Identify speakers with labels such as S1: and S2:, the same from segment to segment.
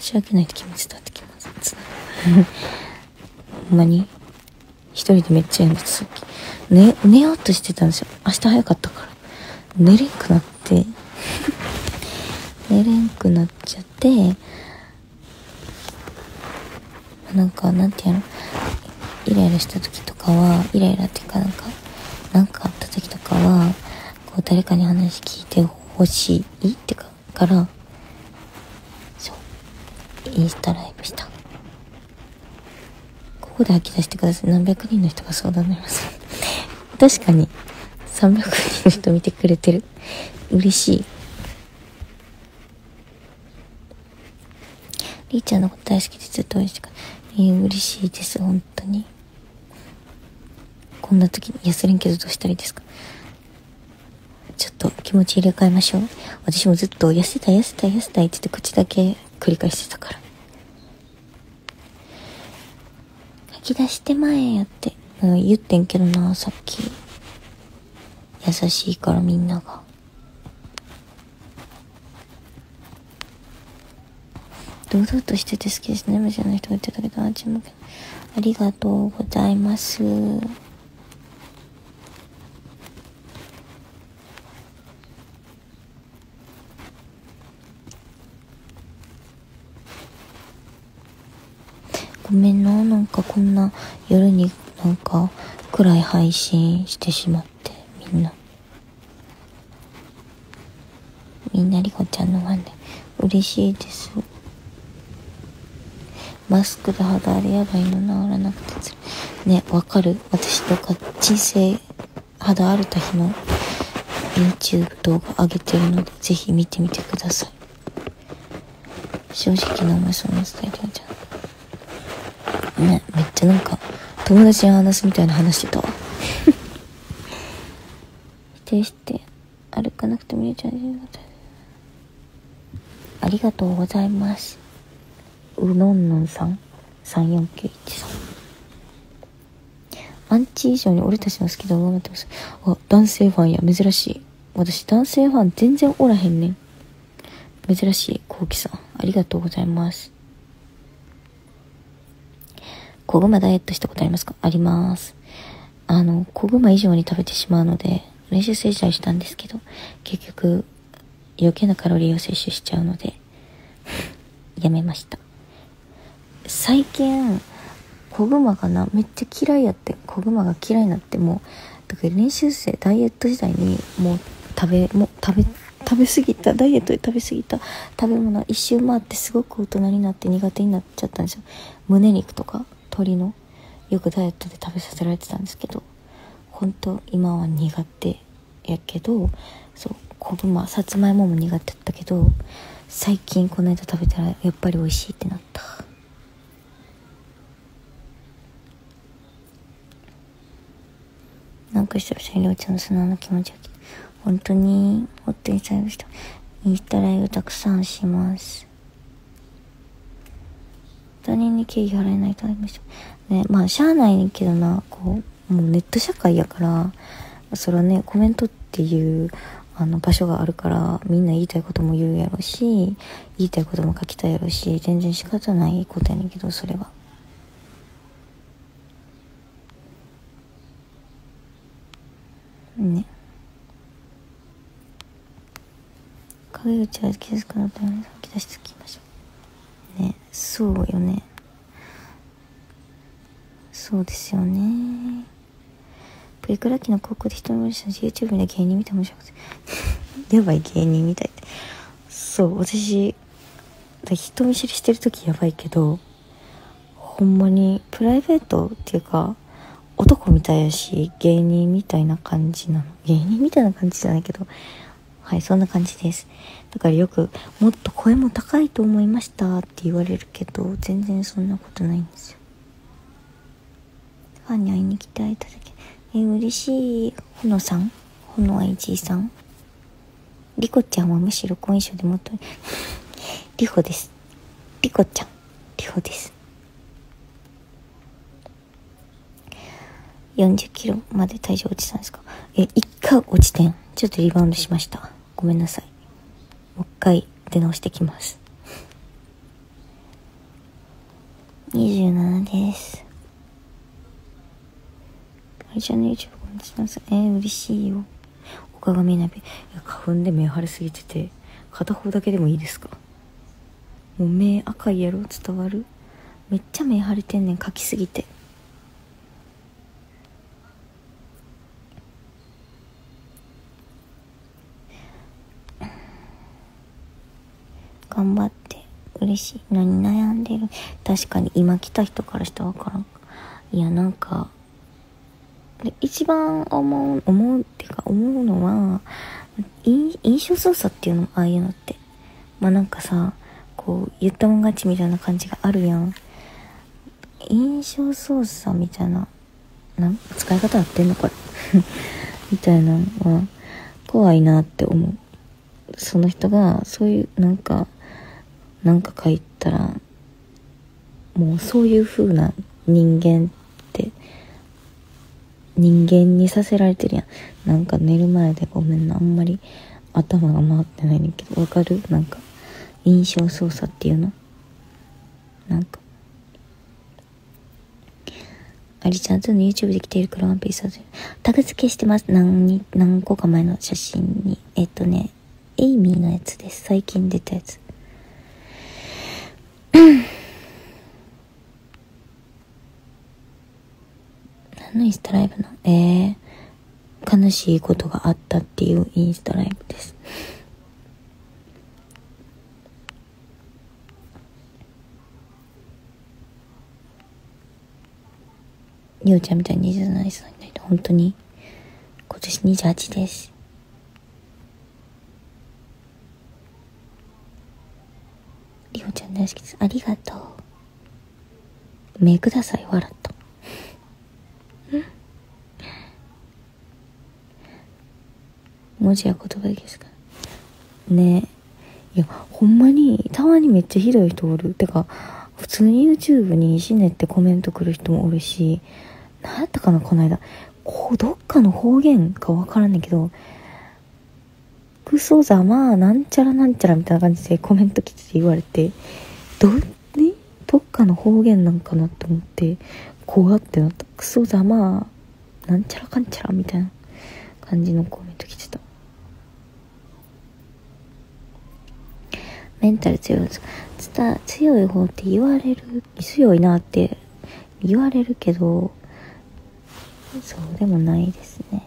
S1: 申し訳ないって気持ち伝わってきます。ほんまに一人でめっちゃ読んでたさっき。寝ようとしてたんですよ。明日早かったから。寝れんくなって。寝れんくなっちゃって、なんか、なんていうの、イライラした時とかは、イライラっていうかなんかあった時とかは、こう誰かに話聞いてほしいってから、そう、インスタライブした。ここで吐き出してください。何百人の人が相談になります。確かに、300人の人見てくれてる。嬉しい。りーちゃんのこと大好きでずっと応援してくれて嬉しいです、本当に。こんな時に痩せれんけどどうしたらいいですか？ちょっと気持ち入れ替えましょう。私もずっと痩せたいって言って口だけ繰り返してたから。吐き出してまえやって、言ってんけどな、さっき。優しいからみんなが。堂々としてて好きですね。無邪な人が言ってたけど、ありがとうございます。ごめんな、なんかこんな夜になんか暗い配信してしまって、みんなリコちゃんのファンで嬉しいです。マスクで肌荒れやばいの治らなくてつらいね。わかる。私とか人生肌荒れた日の YouTube 動画上げてるので、ぜひ見てみてください。正直な思いそうな伝えてるじゃんね。めっちゃなんか友達に話すみたいな話してたわ。否定して歩かなくてもいいじゃん。ありがとうございます。うのんのんさん34913アンチ以上に俺たちの好き度が上回ってます。あ、男性ファンや、珍しい。私男性ファン全然おらへんねん。珍しい。こうきさんありがとうございます。小熊ダイエットしたことありますか？あります。小熊以上に食べてしまうので練習生時代したんですけど、結局余計なカロリーを摂取しちゃうのでやめました。最近小熊がめっちゃ嫌いやって、小熊が嫌いになって、もうだから練習生ダイエット時代にもう食べ過ぎた、ダイエットで食べ過ぎた食べ物一周回ってすごく大人になって苦手になっちゃったんですよ。胸肉とか鶏のよくダイエットで食べさせられてたんですけど、本当今は苦手やけど、そう小熊さつまいもも苦手だったけど、最近この間食べたらやっぱり美味しいってなった。なんか久々にりょうちゃんの素直な気持ちが本当に最後したインスタライブたくさんします。他人に敬意払えないとありましたね。まあしゃあないねんけどな、もうネット社会やから、それはねコメントっていう場所があるから、みんな言いたいことも言うやろし、言いたいことも書きたいやろし、全然仕方ないことやねんけど、それはね。陰口は気づかなかったので吐き出してきましょうね。そうよね、そうですよね。プリクラ機の高校で人の話したし YouTube で芸人見て面白くてやばい芸人みたいって。そう私人見知りしてる時やばいけど、ほんまにプライベートっていうか男みたいやし、芸人みたいな感じなの。芸人みたいな感じじゃないけど、はい、そんな感じです。だからよくもっと声も高いと思いましたって言われるけど、全然そんなことないんですよ。ファンに会いに来ていただけ嬉しい。ほのさん、ほの IG さん、リコちゃんはむしろ好印象でもっとリホです。リコちゃんリホです。40キロまで体重落ちたんですか？一回落ちてん。ちょっとリバウンドしました。ごめんなさい。もう一回出直してきます。 27です。あれちゃんの YouTube コメントします。嬉しいよ。お鏡鍋。花粉で目腫れすぎてて、片方だけでもいいですか？もう目赤いやろ、伝わる？めっちゃ目腫れてんねん、描きすぎて。頑張って。嬉しい。何悩んでる？確かに今来た人からしたらわからん。いや、なんか、で一番思うっていうか思うのは、印象操作っていうの、ああいうのって。まあなんかさ、こう、言ったもん勝ちみたいな感じがあるやん。印象操作みたいな、使い方合ってんのこれみたいなのは、怖いなって思う。その人が、そういう、なんか書いたら、もうそういう風な人間って、人間にさせられてるやん。なんか寝る前でごめんな、あんまり頭が回ってないねんけど、わかる？なんか、印象操作っていうの？なんか、ありちゃんとの YouTube で着ている黒ワンピースはタグ付けしてます。何個か前の写真に。エイミーのやつです。最近出たやつ。何のインスタライブの？悲しいことがあったっていうインスタライブです。りおちゃんみたいに27歳になりたい。本当に今年28です。りおちゃん大好きです。ありがとう。目ください、笑った。文字や言葉ですかね。いや、ほんまにたまにめっちゃひどい人おる。てか普通に YouTube に死ねってコメント来る人もおるし、なんやったかな、この間どっかの方言かわからんねんけど、クソざまあなんちゃらなんちゃらみたいな感じでコメント来て言われて、どっかの方言なんかなって思って、怖ってなった。クソざまあなんちゃらかんちゃらみたいな感じのコメント来てた。メンタル強いですか？強い方って言われる、強いなって言われるけど、そうでもないですね。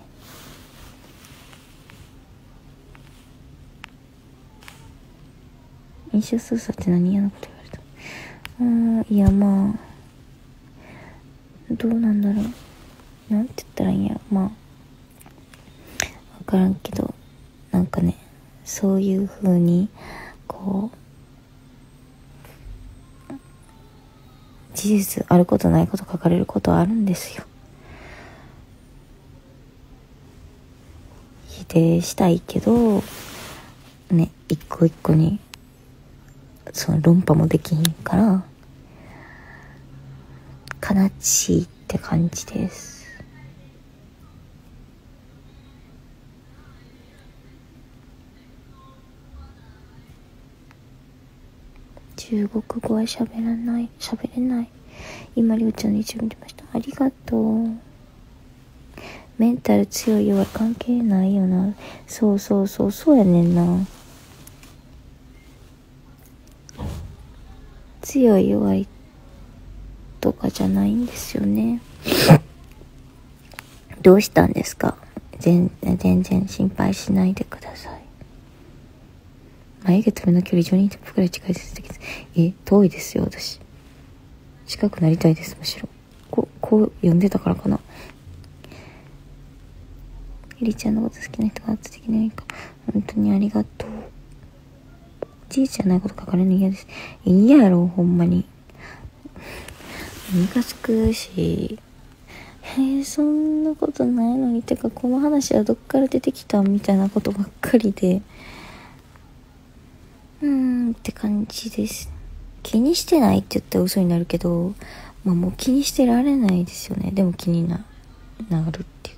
S1: 印象操作って何嫌なこと言われた？いや、まあどうなんだろう、なんて言ったらいいんやろ。まあ分からんけど、なんかね、そういう風にこう事実あることないこと書かれることはあるんですよ。否定したいけどね、一個一個にその論破もできひんから悲しいって感じです。中国語は喋れない。今りょうちゃんの一部見てました。ありがとう。メンタル強い弱い関係ないよな。そうやねんな。強い弱いとかじゃないんですよね。どうしたんですか？全然心配しないでください。眉毛と目の距離12分くらい近いです。遠いですよ、私。近くなりたいです、むしろ。こう読んでたからかな。ゆりちゃんのこと好きな人が圧的ないか。本当にありがとう。事実じゃないこと書かれるの嫌です。嫌やろ、ほんまに。ムカつくし。そんなことないのに。てか、この話はどっから出てきたみたいなことばっかりで。って感じです。気にしてないって言ったら嘘になるけど、まあもう気にしてられないですよね。でも気になるっていう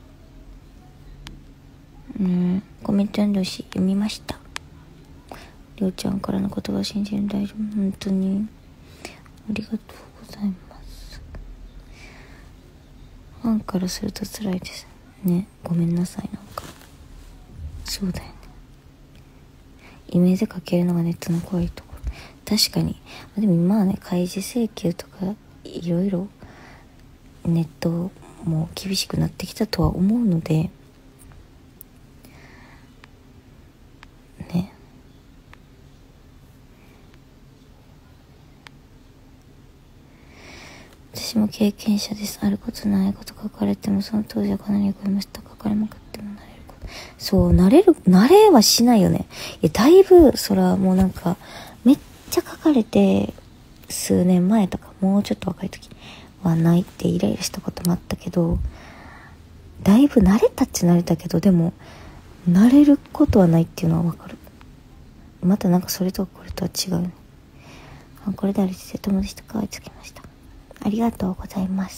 S1: 。コメント読んでほしい。読みました。 りょうちゃんからの言葉を信じるの大丈夫。本当にありがとうございます。ファンからすると辛いですね。ごめんなさい。なんかそうだよね。イメージかけるのがネットの怖いところ。確かに。でも今はね、開示請求とかいろいろネットも厳しくなってきたとは思うのでね。私も経験者です。あることないこと書かれてもその当時はかなり読みました。書かれまくっても慣れること。そう、慣れはしないよね。いや、だいぶ、そらもうなんか、めっちゃ書かれて、数年前とか、もうちょっと若い時はないってイライラしたこともあったけど、だいぶ慣れたっちゃ慣れたけど、でも、慣れることはないっていうのはわかる。またなんかそれとこれとは違うね。これで歩いてて友達とか追いつきました。ありがとうございます。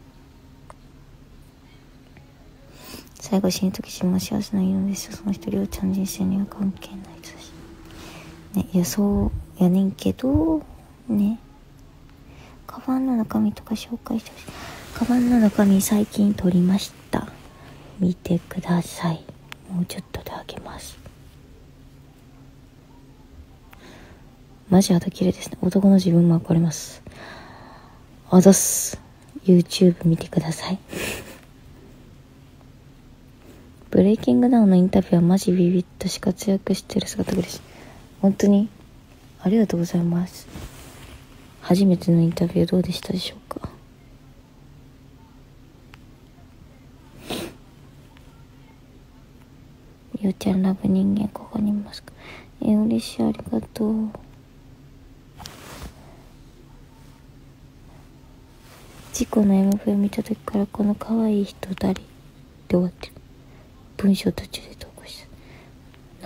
S1: 最後死ぬ時自分は幸せないのですよ。その人りょうちゃん人生には関係ないですしね。いや、そうやねんけどね。カバンの中身とか紹介してほしい。カバンの中身最近取りました。見てください。もうちょっとであげます。マジ肌綺麗ですね。男の自分も憧れます。あざっす。 YouTube 見てください。ブレイキングダウンのインタビューはマジビビったし、活躍してる姿嬉しい。本当にありがとうございます。初めてのインタビューどうでしたでしょうか。ゆうちゃんラブ人間ここにいますか。嬉しい、ありがとう。事故の MV を見た時からこの可愛い人誰で終わってる。文章途中で投稿した。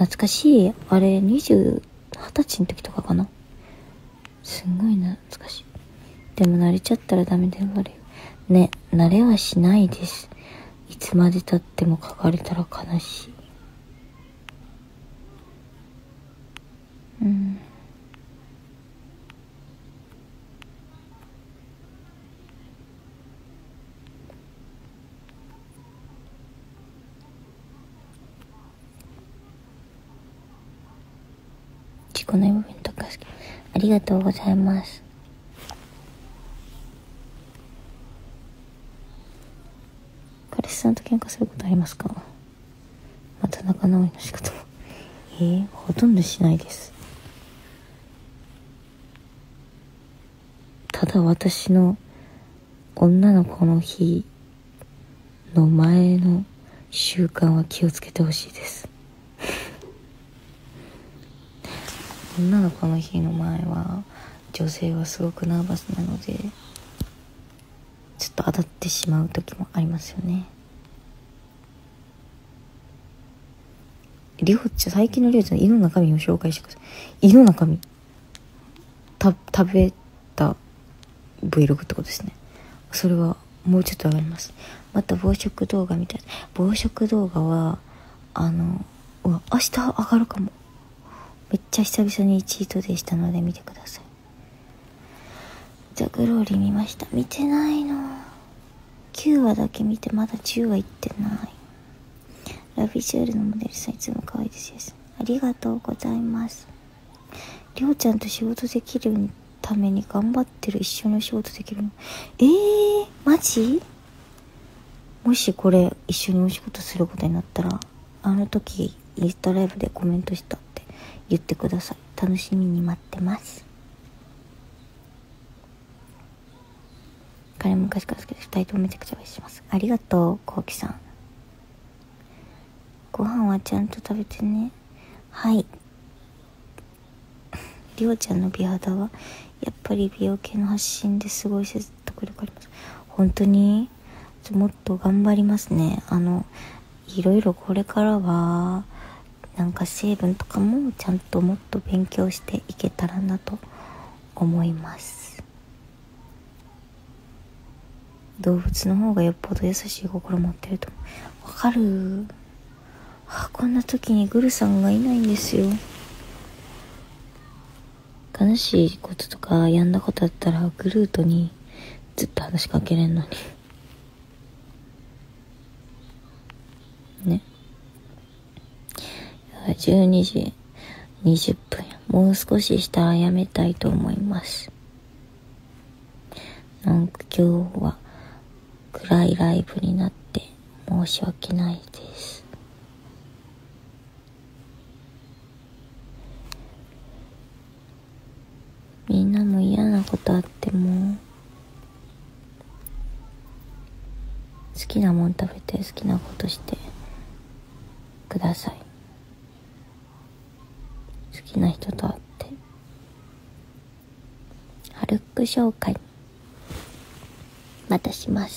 S1: 懐かしい。あれ20歳の時とかかな。すんごい懐かしい。でも慣れちゃったらダメで終わるよね。慣れはしないです。いつまで経っても書かれたら悲しい。事故の MV とか好き。ありがとうございます。彼氏さんと喧嘩することありますか。また仲直りの仕方もほとんどしないです。ただ私の女の子の日の前の習慣は気をつけてほしいです。女の子の日の前は女性はすごくナーバスなのでちょっと当たってしまう時もありますよね。最近のりょうちゃん、胃の中身を紹介してください。胃の中身食べた Vlog ってことですね。それはもうちょっと上がります。また暴食動画みたいな。暴食動画は明日上がるかも。めっちゃ久々にチートデイしたので見てください。ザ・グローリー見ました。見てないの。9話だけ見てまだ10話いってない。ラビジュアルのモデルさんいつも可愛いですよ。ありがとうございます。りょうちゃんと仕事できるために頑張ってる。一緒にお仕事できるの。マジ？もしこれ一緒にお仕事することになったら、あの時インスタライブでコメントしたって言ってください。楽しみに待ってます。彼昔から好きで2人ともめちゃくちゃ愛します。ありがとう、こうきさん。ご飯はちゃんと食べてね。はい。りょうちゃんの美肌はやっぱり美容系の発信ですごい説得力あります。本当にもっと頑張りますね。いろいろこれからはなんか成分とかもちゃんともっと勉強していけたらなと思います。動物の方がよっぽど優しい心持ってるとわかる。こんな時にグルさんがいないんですよ。 悲しいこととか病んだことだったらグルートにずっと話しかけれんのにね。12時20分や。もう少ししたらやめたいと思います。なんか今日は暗いライブになって申し訳ないです。みんなも嫌なことあっても好きなもん食べて好きなことしてください。好きな人と会ってハルック紹介またします。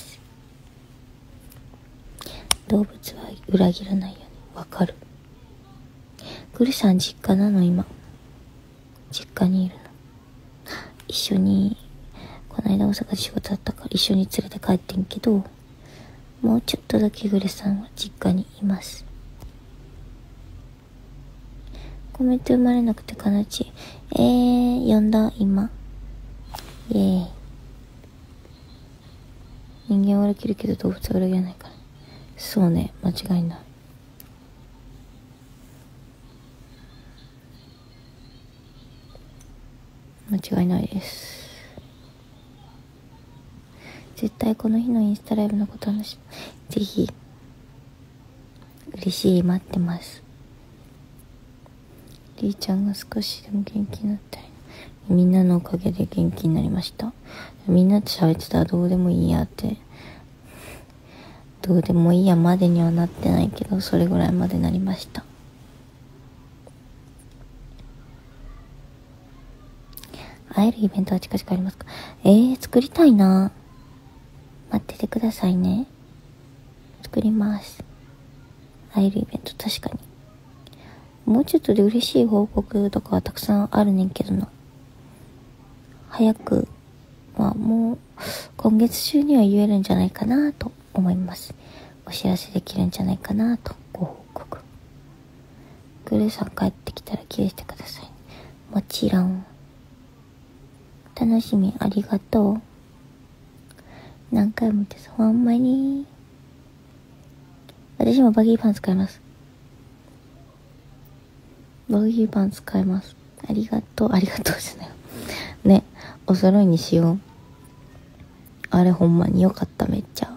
S1: 動物は裏切らないよね。わかる。グルさん実家なの今。実家にいるの。一緒にこの間大阪で仕事だったから一緒に連れて帰ってんけど、もうちょっとだけグルさんは実家にいます。コメント生まれなくて悲しい。呼んだ今。イエーイ。人間は裏切るけど動物は裏切らないから。そうね、間違いない。間違いないです。絶対この日のインスタライブのこと話ぜひ。嬉しい、待ってます。りーちゃんが少しでも元気になったり、みんなのおかげで元気になりました。みんなと喋ってたらどうでもいいやって、どうでもいいやまでにはなってないけど、それぐらいまでなりました。会えるイベントは近々ありますか？作りたいな。待っててくださいね。作ります。会えるイベント確かに。もうちょっとで嬉しい報告とかはたくさんあるねんけどな。早く、もう今月中には言えるんじゃないかなと思います。お知らせできるんじゃないかなとご報告。グルーさん帰ってきたらキレしてください。もちろん。楽しみありがとう。何回も言ってさ、ほんまに。私もバギーパン使います。バギーパン使います。ありがとうじゃないよ。ね、お揃いにしよう。あれほんまによかった、めっちゃ。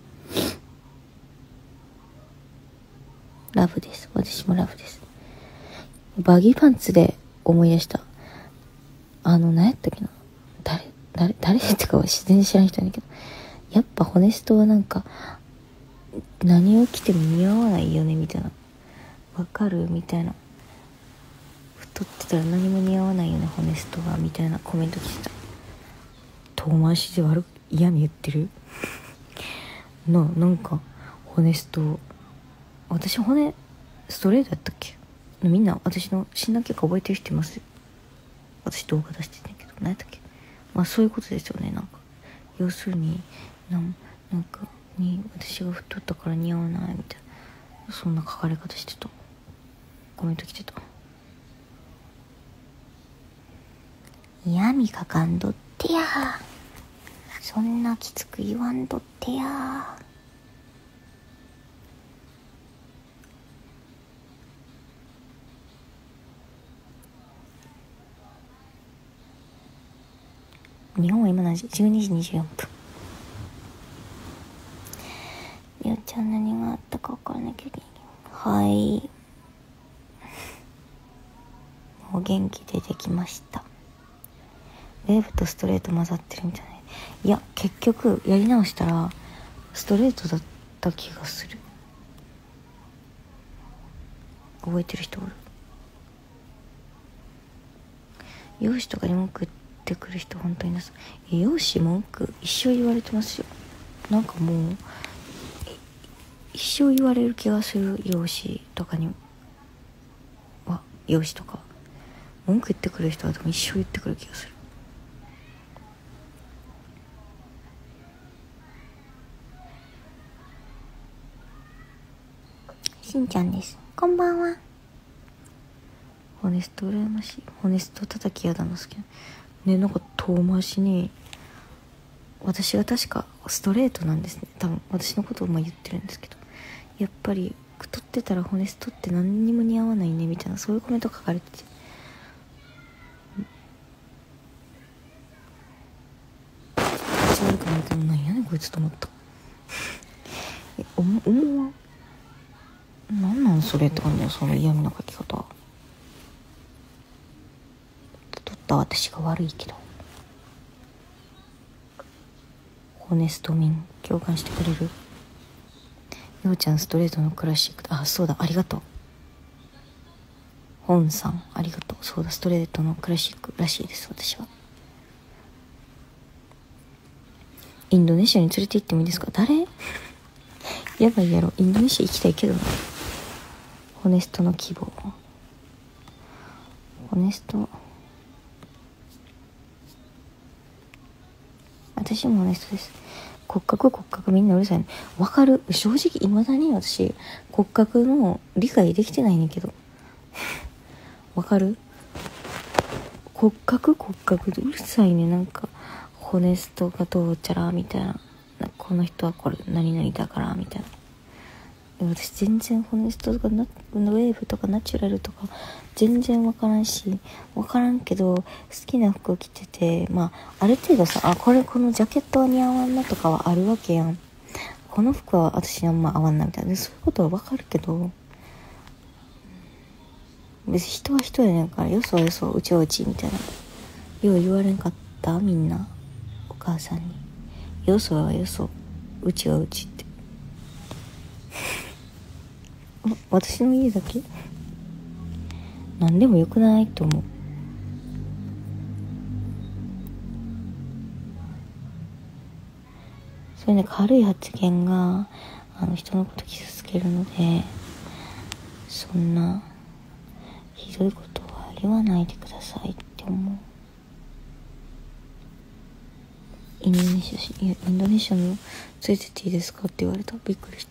S1: ラブです。私もラブです。バギーパンツで思い出した。何やったっけな。誰ってかは自然に知らん人やけど。やっぱホネストはなんか、何を着ても似合わないよね、みたいな。わかるみたいな。太ってたら何も似合わないよね、ホネストが。みたいなコメント来てた。遠回しで嫌味言ってるなんか、ホネスト。私骨、ストレートやったっけ？みんな私の診断結果覚えてる人います？私動画出してたけど、何やったっけ？そういうことですよね、なんか。要するに、なんか、私が太ったから似合わないみたいな。そんな書かれ方してた。コメント来てた。嫌味かかんどってや。そんなきつく言わんどってや。日本は今何時？ 12 時24分。みおちゃん何があったか分からなきゃいけない。はい。もう元気出てきました。ウェーブとストレート混ざってるんじゃない？いや、結局やり直したらストレートだった気がする。覚えてる人おる？容姿とかに文句言ってくる人本当になさ。容姿文句一生言われてますよ。なんかもう一生言われる気がする。容姿とかには、容姿とか文句言ってくる人はでも一生言ってくる気がする。しんちゃんです。こんばんは。 ホネスト羨ましい。ホネスト叩きやだな、好きな。ね、なんか遠回しに、私が確かストレートなんですね。多分私のことを言ってるんですけど。やっぱり太ってたらホネストって何にも似合わないねみたいな、そういうコメント書かれてて、口悪くないけど何やねんこいつと思った。思わん、なんなんそれって感じよ、その嫌味の書き方。太った私が悪いけど、ホネスト民共感してくれる？ようちゃんストレートのクラシック、あ、そうだ、ありがとう。本さんありがとう。そうだ、ストレートのクラシックらしいです。私はインドネシアに連れて行ってもいいですか？誰？やばいやろ。インドネシア行きたいけどな。ホネストの希望、ホネスト、私もホネストです。骨格みんなうるさいね。わかる。正直未だに私骨格の理解できてないねんけどわかる？骨格でうるさいね。なんかホネストがどうちゃらみたいな、この人はこれ何々だからみたいな。私全然ホネストとかウェーブとかナチュラルとか全然わからんし、わからんけど好きな服を着てて、まあある程度さ、このジャケットは似合わんなとかはあるわけやん。この服は私にあんま合わんなみたいな、そういうことはわかるけど、別に人は人やねんから、よそはよそ、うちはうちみたいな、よう言われんかった？みんなお母さんに、よそはよそ、うちはうちって私の家だけ？何でもよくないと思う。そういうね、軽い発言が人のこと傷つけるので、そんなひどいことは言わないでくださいって思う。インドネシアの連れてっていいですかって言われた。びっくりした。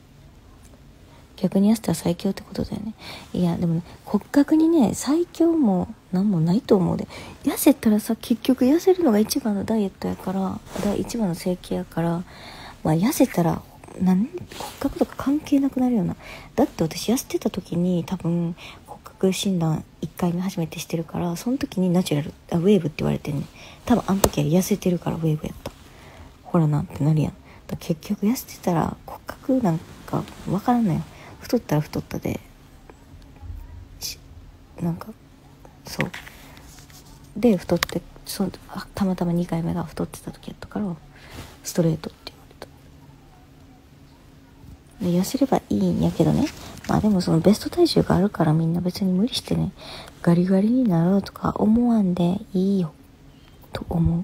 S1: 逆に痩せたら最強ってことだよね。いやでもね、骨格にね最強もなんもないと思うで。痩せたらさ、結局痩せるのが一番のダイエットやから、一番の整形やから、まあ痩せたら骨格とか関係なくなるよな。だって私痩せてた時に多分骨格診断1回目初めてしてるから、その時にナチュラルウェーブって言われてんね。多分あの時は痩せてるからウェーブやった。ほらなってなるやん。だ結局痩せてたら骨格なんか分からんのよ。太ったら太ったで、なんかそうで太って、たまたま2回目が太ってた時やったからストレートって言われた。で痩せればいいんやけどね。まあでもそのベスト体重があるから、みんな別に無理してねガリガリになろうとか思わんでいいよと思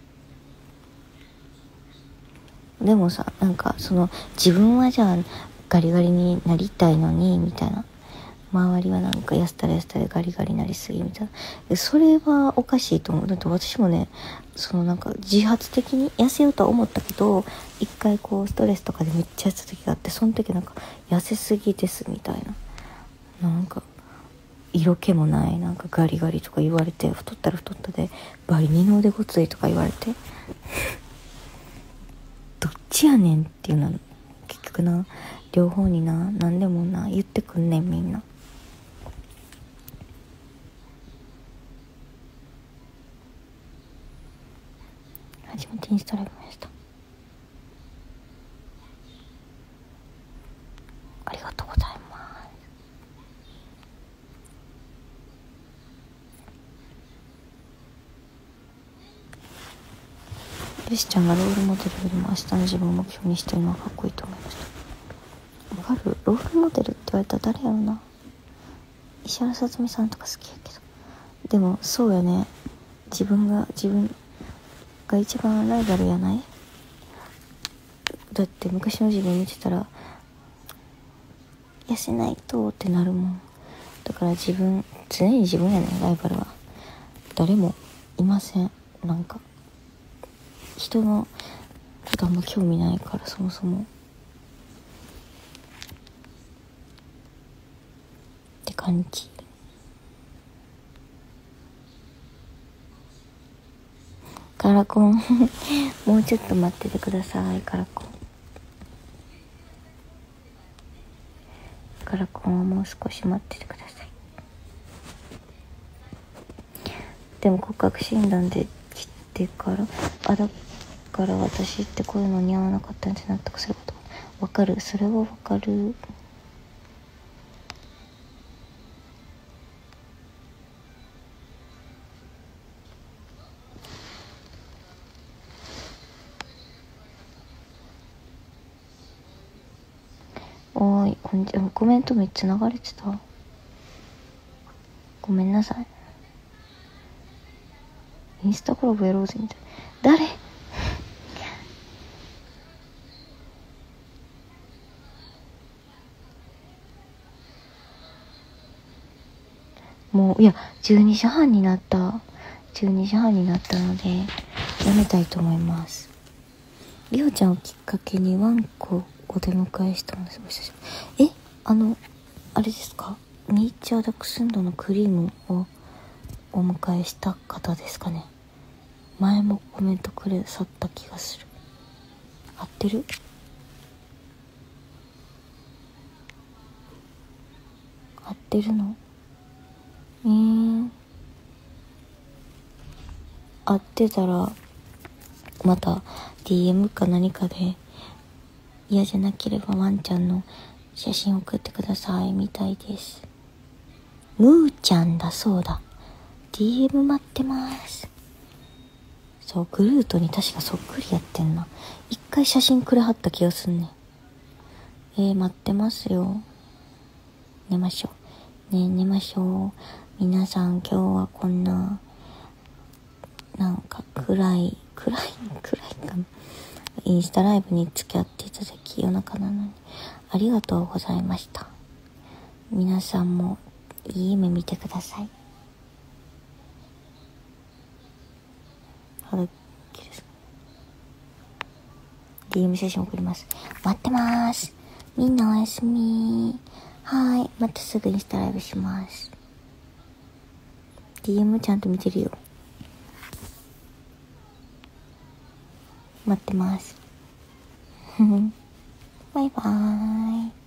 S1: う。でもさ、なんかその自分はじゃあガリガリになりたいのにみたいな、周りはなんか痩せたらガリガリなりすぎみたいな、それはおかしいと思う。だって私もね、そのなんか自発的に痩せようとは思ったけど、一回こうストレスとかでめっちゃ痩せた時があって、その時なんか痩せすぎですみたいな、なんか色気もないなんかガリガリとか言われて、太ったら太ったで倍二の腕ごついとか言われてどっちやねんっていうのは結局な、両方にな、何でもな言ってくんねんみんな。初めてインスタライブました。ありがとうございます。よしちゃんがロールモデルよりも明日の自分を目標にしてるのはかっこいいと思いました。わかる？ロールモデルって言われたら誰やろな。石原さとみさんとか好きやけど、でもそうやね、自分が一番ライバルやない？だって昔の自分見てたら痩せないとってなるもん。だから常に自分やねん、ライバルは。誰もいません。なんか人のことあんま興味ないから、そもそもって感じ。 カラコンもうちょっと待っててください。カラコンはもう少し待っててください。でも骨格診断で来てからだから私ってこういうの似合わなかったんじゃなくて、そういうことわかる。それはわかる。おーい、コメントめっちゃ流れてた。ごめんなさい。インスタコラボやろうぜみたいな。誰もう、いや、12時半になったので、やめたいと思います。りおちゃんをきっかけにワンコお出迎えしたんです。お久しぶり。あれですか？ネイチャーダックスンドのクリームをお迎えした方ですかね。前もコメントくれさった気がする。合ってる？合ってるの？合ってたらまた DM か何かで、嫌じゃなければワンちゃんの写真送ってくださいみたいです。ムーちゃんだそうだ。 DM 待ってます。そう、グルートに確かそっくりやってんな。一回写真くれはった気がすんねん。待ってますよ。寝ましょうね。寝ましょう。皆さん今日はこんななんか暗いかな。インスタライブに付き合っていただき、夜中なのにありがとうございました。皆さんもいい夢見てください。肌きです。DM 写真送ります。待ってます。みんなおやすみ。はい、またすぐインスタライブします。DM ちゃんと見てるよ。待ってます。バイバーイ。